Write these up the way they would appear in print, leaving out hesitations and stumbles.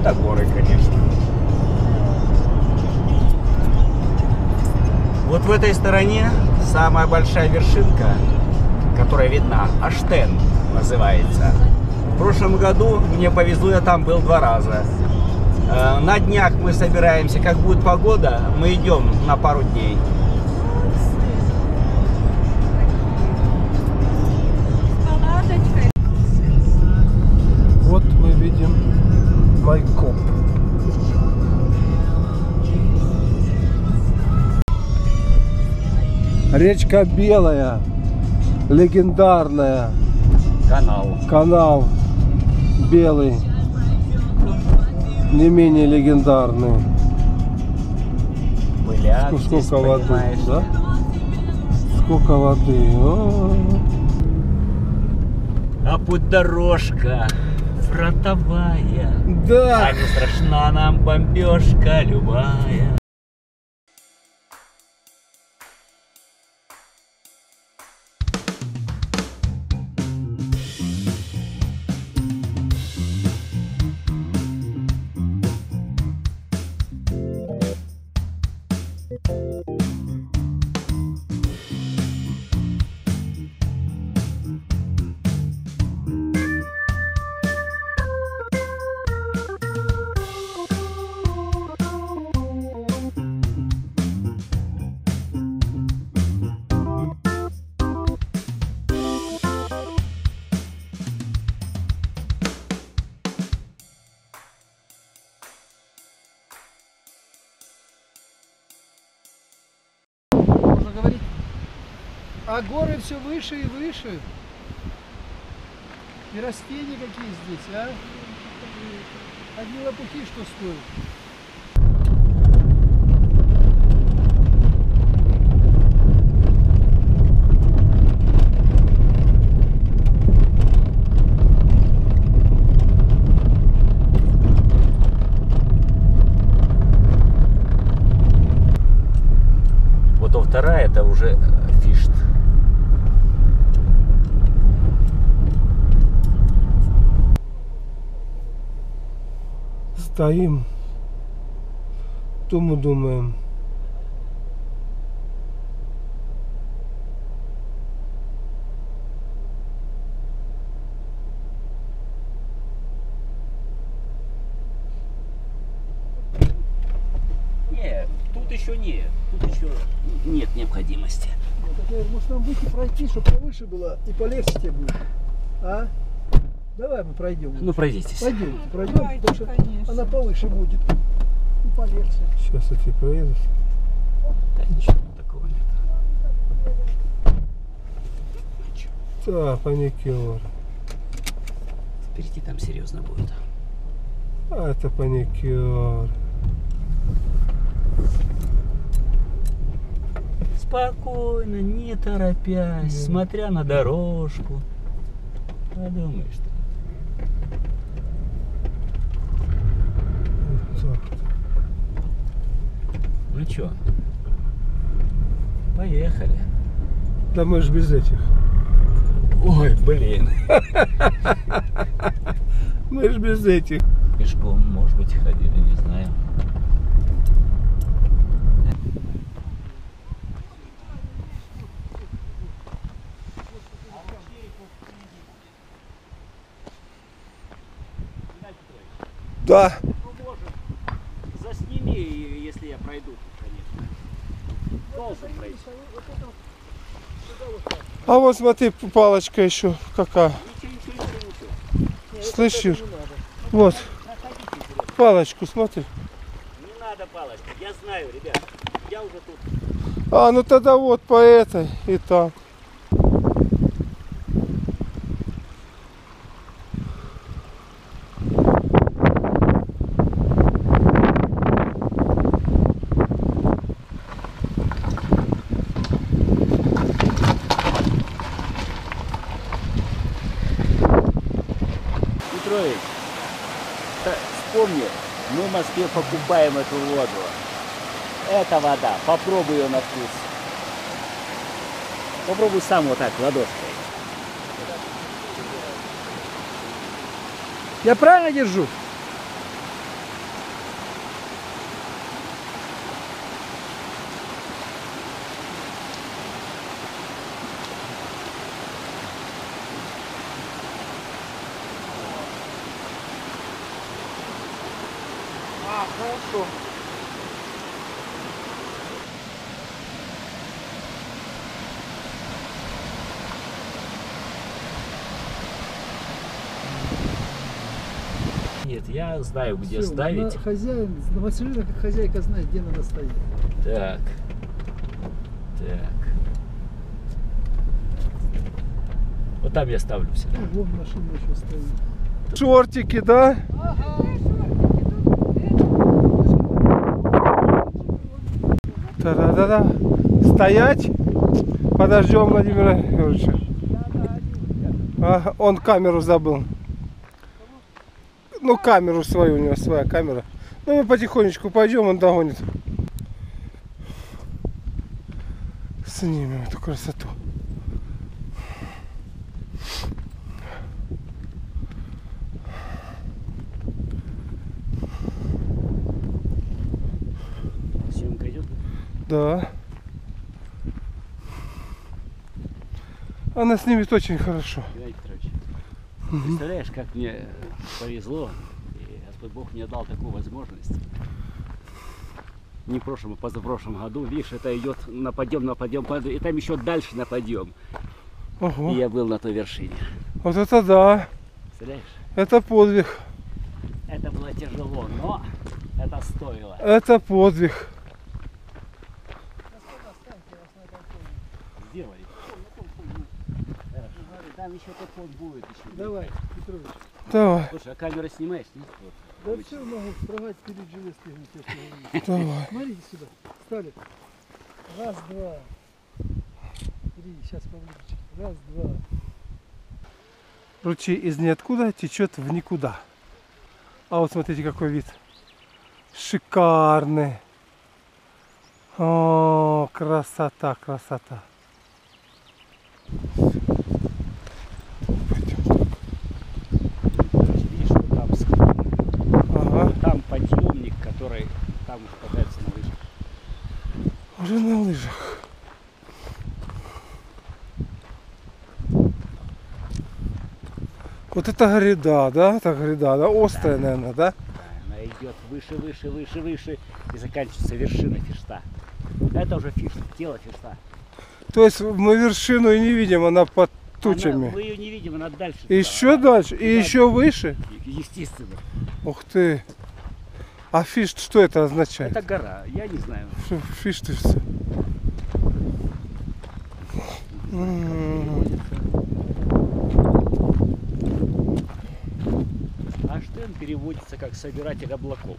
это горы, конечно. Вот в этой стороне самая большая вершинка, которая видна, Аштен называется. В прошлом году мне повезло, я там был 2 раза. На днях мы собираемся, как будет погода, мы идем на пару дней. Вот мы видим Майкоп. Речка Белая, легендарная. Канал Белый, не менее легендарный. Пыляк здесь, сколько воды, понимаешь, да? Сколько воды. А путь дорожка фронтовая. Да. А не страшна нам бомбежка любая. А горы все выше и выше. И растения какие здесь, а? Одни лопухи что стоят. Вот вторая это уже Фишт. Стоим, то мы думаем. Нет, тут еще нет. Тут еще нет необходимости. Может нам выйти пройти, чтобы повыше было и полегче тебе будет. А? Давай мы пройдем. Ну пройдитесь. Пройдем, Давайте, потому что конечно. она повыше будет и полегче. Сейчас эти проедут. Да ничего такого нет. Да, паникер. Впереди там серьезно будет. А это паникер. Спокойно, не торопясь, смотря на дорожку. Подумай, что. Вот так. Ну чё? Поехали. Да мы ж без этих. Ой, блин. Мы ж без этих. Пешком, может быть, ходили, не знаю. Да. Ну, может, засними, если я пройду, конечно. Должен пройти. А вот смотри, палочка еще какая. Ничего. Слышишь? Вот. Палочку смотри. Не надо палочку, я знаю, ребят. Я уже тут. А, ну тогда вот по этой и там. Петрович, вспомни, мы в Москве покупаем эту воду. Это вода, попробуй ее на вкус. Попробуй сам вот так, ладошкой. Я правильно держу? Хорошо. Нет, я знаю, где Всё, ставить. Хозяин, машина как хозяйка знает, где надо стоять. Так. Так. Вот там я ставлю всегда. Вон машина еще стоит. Шортики, да? Та-да-да-да. Стоять. Подождем Владимира Юрьевича. Ага, он камеру забыл. Ну, камеру свою, у него своя камера. Ну, мы потихонечку пойдем, он догонит. Снимем эту красоту. Съемка идет? Да. Она снимет очень хорошо. Геннадий Петрович, представляешь, как мне повезло, и Господь Бог мне дал такую возможность. Не в прошлом, а позапрошлом году, видишь, это идет на подъем, и там еще дальше на подъем. Ого. И я был на той вершине. Вот это да. Представляешь? Это подвиг. Это было тяжело, но это стоило. Это подвиг. Сделали. Там еще тот будет еще. Давай, Петрович. Давай. Слушай, а камера снимаешь, нет? Вот. Да все могу строгать перед железкой. Давай. Смотрите сюда. Стали. Раз, два. Три. Сейчас поближе. Раз, два. Ручей из ниоткуда течет в никуда. А вот смотрите, какой вид. Шикарный. О, красота, красота. Видишь, вот там склон. Ага. Там подъемник, который там катается на лыжах. Уже на лыжах. Вот это гряда, да? Это гряда, да? Острая, наверное, да? Она идет выше, выше, выше, выше и заканчивается вершина Фишта. Это уже Фишт, тело Фишта. То есть мы вершину и не видим, она под тучами. Мы ее не видим, она дальше. И еще дальше, и еще выше. Естественно. Ух ты. А фишт, что это означает? Это гора, я не знаю. Фишт и все. Аштен переводится как собиратель облаков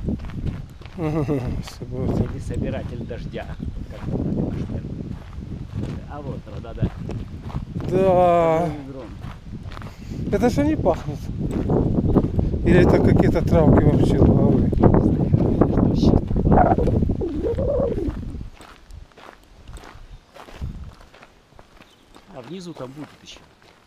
Вот. или собиратель дождя. Как это Аштен. А вот, да-да. Да. Это же они пахнут. Или это какие-то травки вообще луговые? А внизу там будет еще.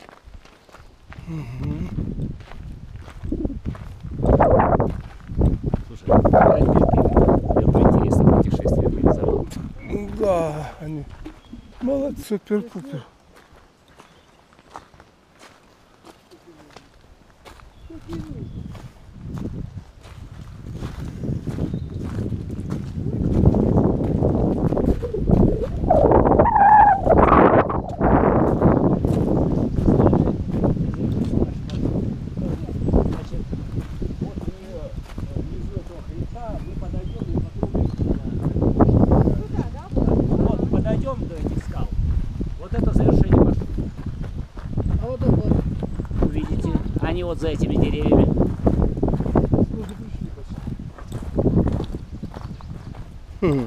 Слушай, это интересное путешествие организовал. Да, они молодцы, супер-пупер. Подойдем до этих скал. Вот это завершение маршрута. А вот это вот. Увидите, они вот за этими деревьями. Мы уже пришли почти.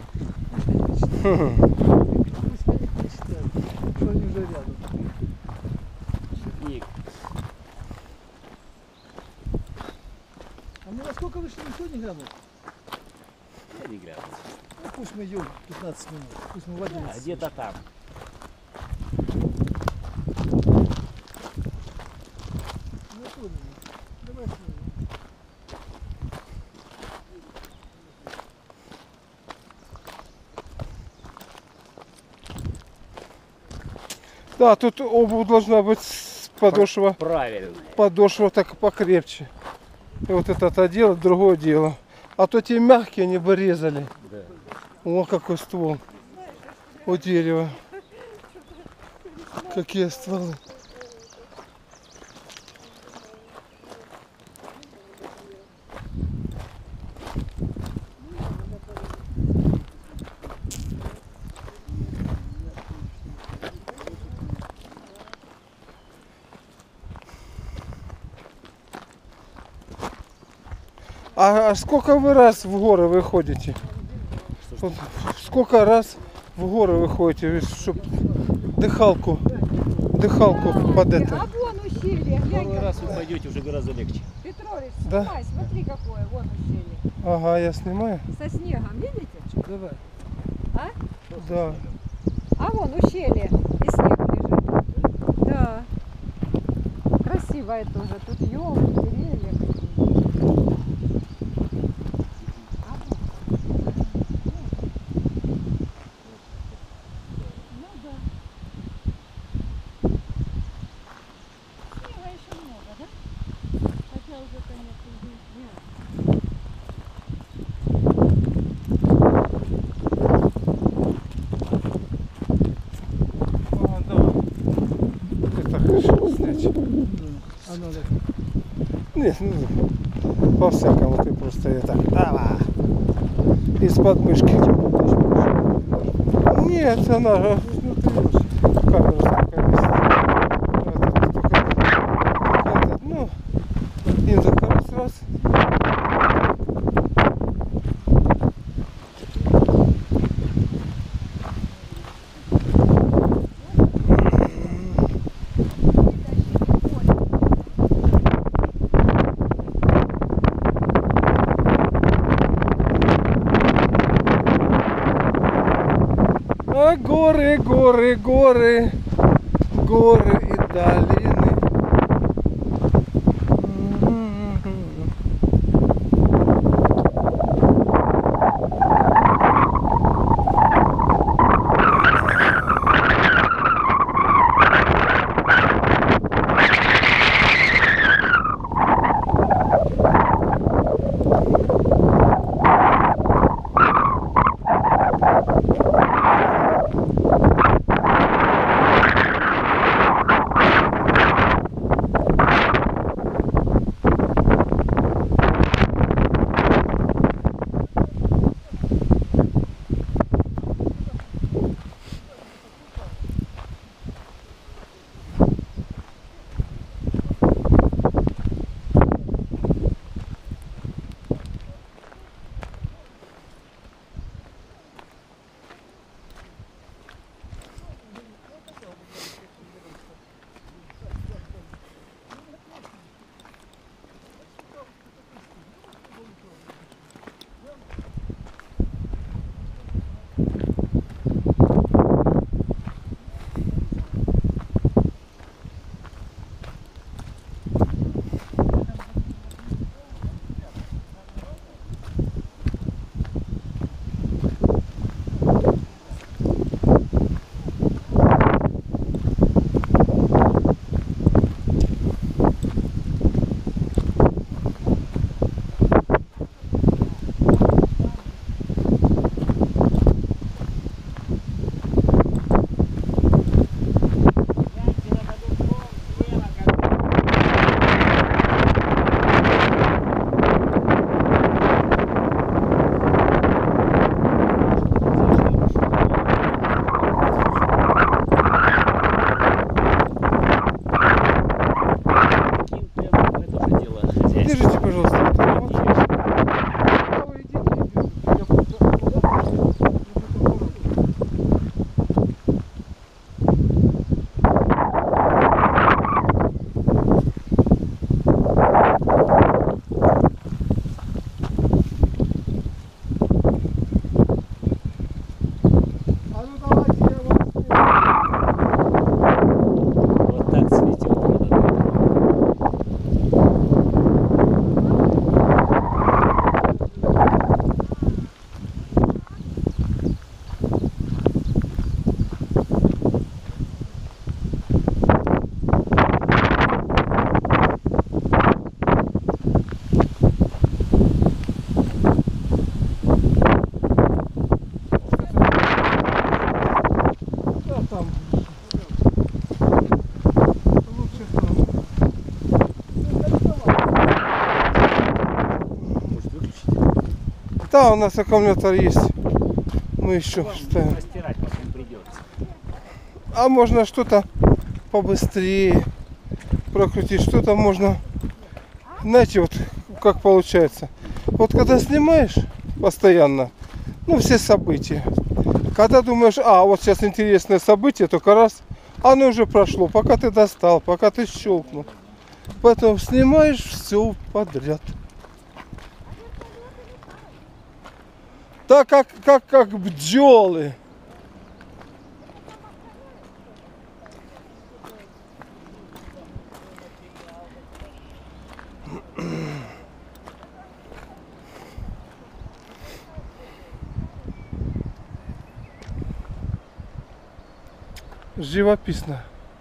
Мы сходить не считаем, что они уже рядом. Шутник. А мы насколько вышли, никто не глянул? Я не глянул. Ну, пусть мы идем 15 минут. Пусть мы в 11. А где-то там. Ну, давай сюда. Да, тут обувь должна быть подошва. Правильно. Подошва так покрепче. И вот это дело, другое дело. А то те мягкие они бы резали. Да. О, какой ствол у дерева. Какие стволы. А сколько вы раз в горы выходите? Вот сколько раз в горы выходите, чтобы дыхалку под это? А вон ущелье, Второй глянь. раз вы пойдете, уже гораздо легче. Петрович, Да? снимай, смотри какое, вон ущелье. Ага, я снимаю. Со снегом, видите? Давай. А? Да. А вон ущелье, и снег лежит. Да. Красивое тоже, тут елки, деревья какие. А вон. Ну да. Снега еще много, да? Хотя уже, конечно, не. А, да. Это хорошо снять. А надо. Нет, ну, по-всякому ты просто я так, давай, из-под мышки. Нет, она камеру такая висит. Только этот, ну, индекс раз. А горы, горы, горы, горы и долины. Держите, пожалуйста. Вот. А вы идите, я А ну давайте я вас Вот так светит. Да, у нас аккумулятор есть. Мы еще Вам ставим. постирать потом придется. А можно что-то побыстрее прокрутить. Что-то можно... Знаете, вот как получается. Вот когда снимаешь постоянно, ну, все события. Когда думаешь, вот сейчас интересное событие, только раз, оно уже прошло. Пока ты достал, пока ты щелкнул. Поэтому снимаешь все подряд. Так как бджолы. Живописно.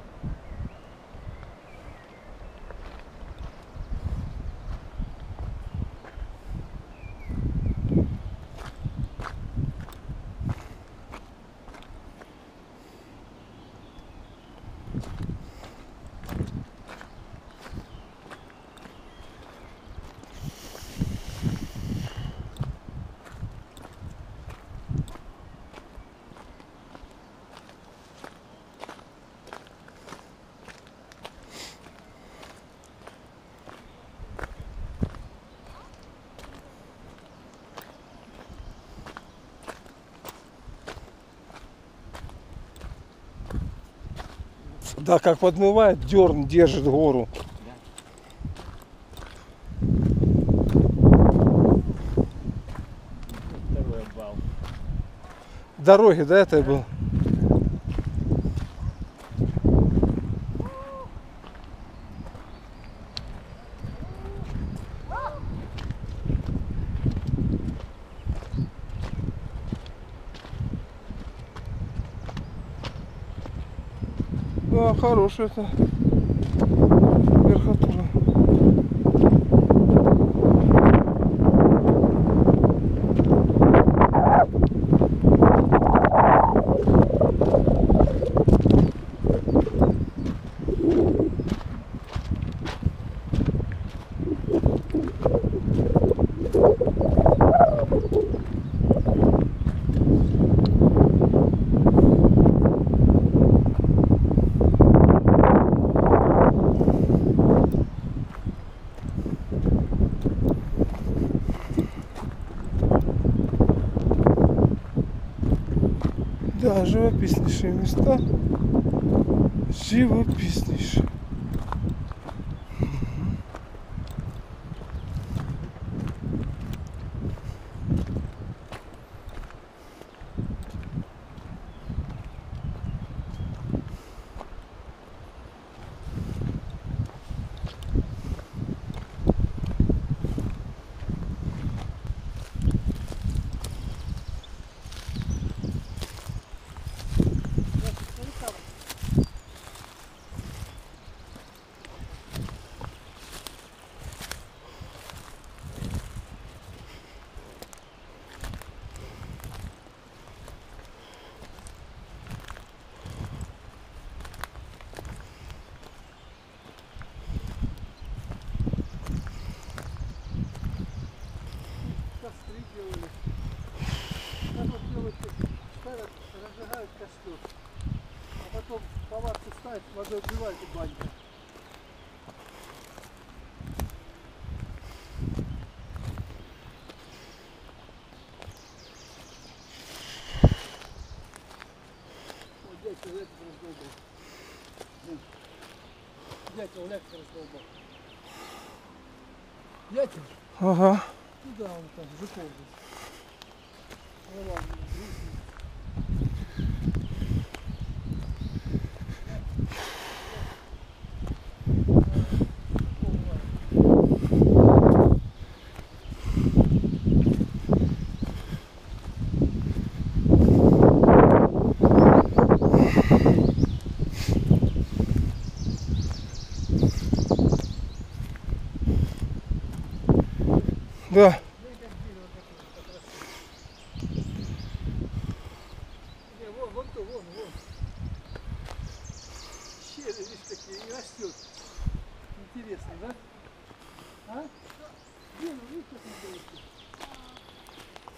Да, как подмывает, дерн держит гору. Второй обвал. Дороги, да, это был? Да, хорошая это верхотура. Да, живописнейшие места. Живописнейшие. Костры делали. Так вот делают, ставят, разжигают костер. А потом палатку ставят, водой отбивают и банька. Вот дядька электро раздолбал. Дядька электро раздолбал. Дядька? Ага. Ну да, он там Жуков здесь. Ну ладно, Да. не, вон то, вон. Щели, видишь, такие, и растет. Интересно, да? А? Где, ну видишь, как он делает?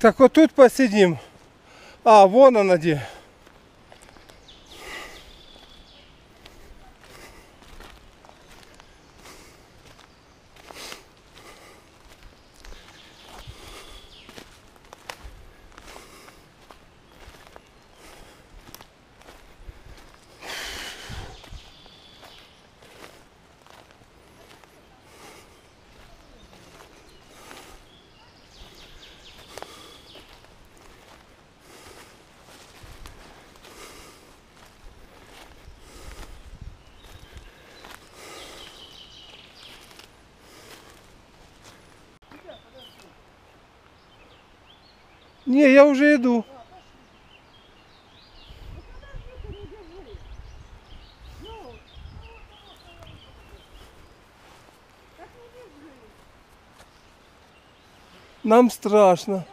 Так вот тут посидим. А, вон она где. Не, я уже иду. Нам страшно.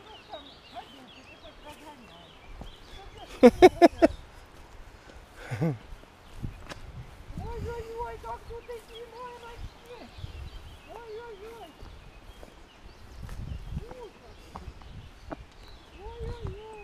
Ой-ой-ой, как тут эти вообще. Ой-ой-ой. Ой-ой-ой.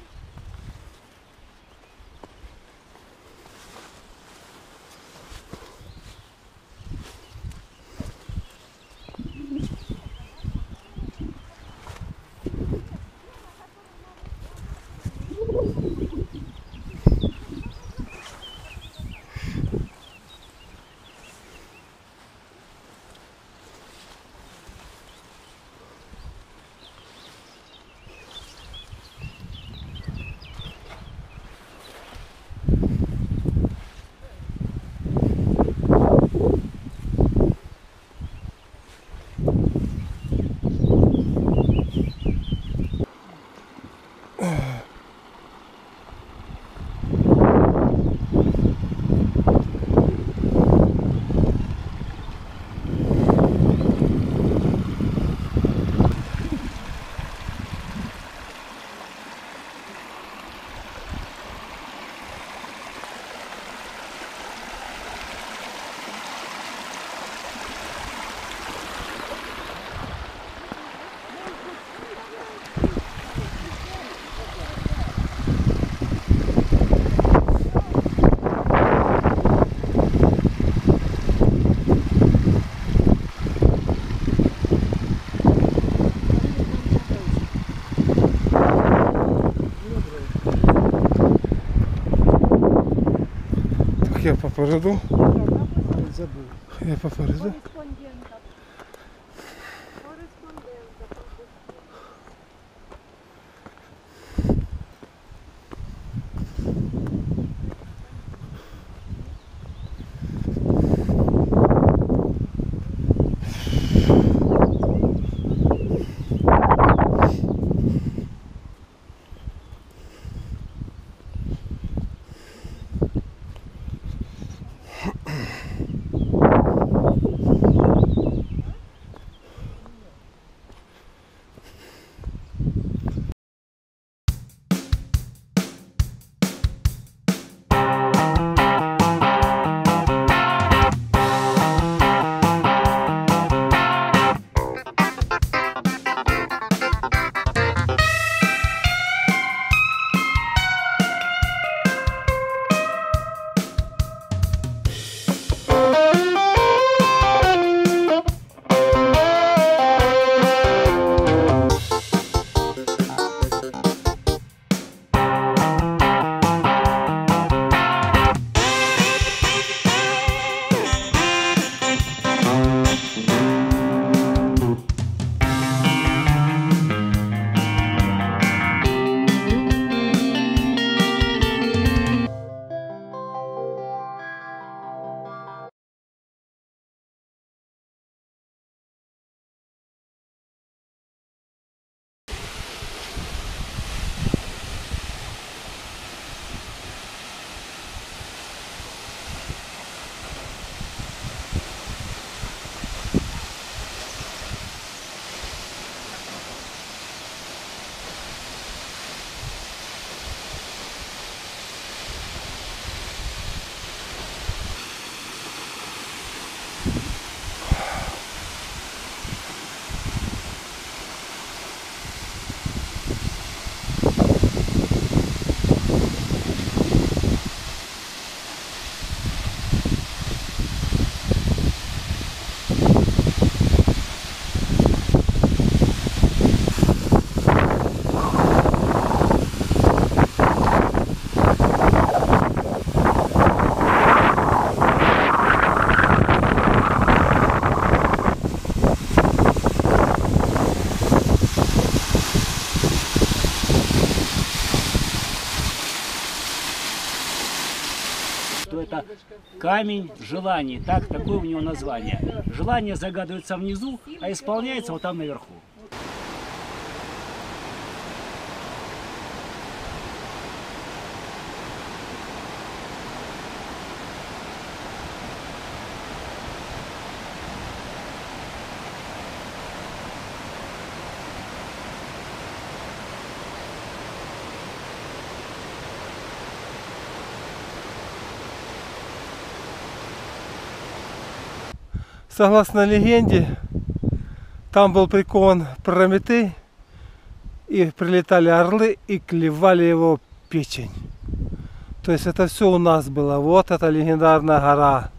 Так я попереду. Забыл. Я попереду. Кореспондентов. Кореспондентов. Это камень желаний, такое у него название. Желание загадывается внизу, а исполняется вот там наверху. Согласно легенде, там был прикован Прометей, и прилетали орлы и клевали его печень. То есть это все у нас было. Вот эта легендарная гора.